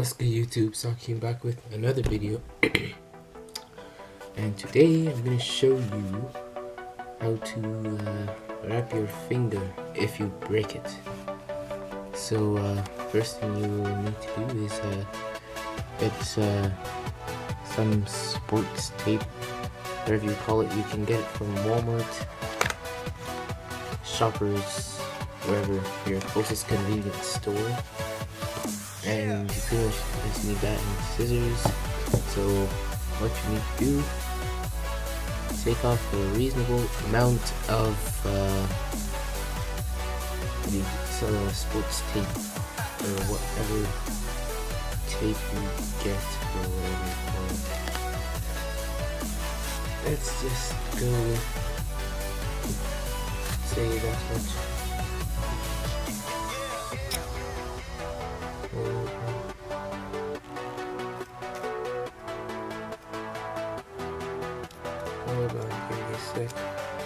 What's good, YouTube? Sakim back with another video. And today I'm going to show you how to wrap your finger if you break it. So first thing you need to do is get some sports tape, whatever you call it. You can get it from Walmart, Shoppers, wherever your closest convenience store. And you pretty much just need that and scissors. So what you need to do, take off a reasonable amount of the sports tape or whatever tape you get or whatever you call it. Let's just go with, say that much. Hold on, give me a sec.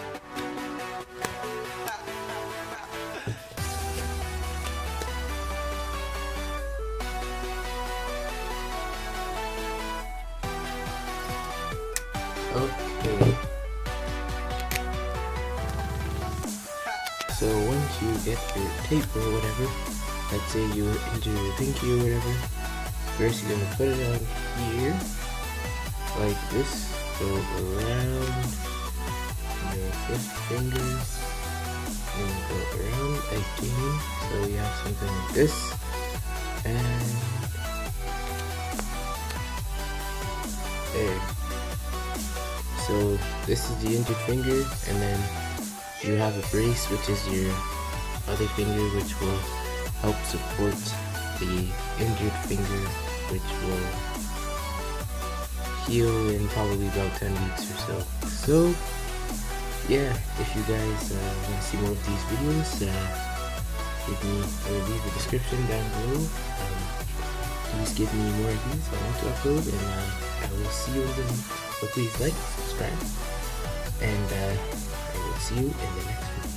Okay. So once you get your tape or whatever, let's say you injure your pinky or whatever, first you're gonna put it on here, like this. Go around your first finger and go around again, so you have something like this, and there. So this is the injured finger, and then you have a brace, which is your other finger, which will help support the injured finger, which will heal in probably about 10 weeks or so. So yeah, if you guys want to see more of these videos, leave a description down below. Please give me more of these. I want to upload, and I will see you in the next. So please like, subscribe, and I will see you in the next video.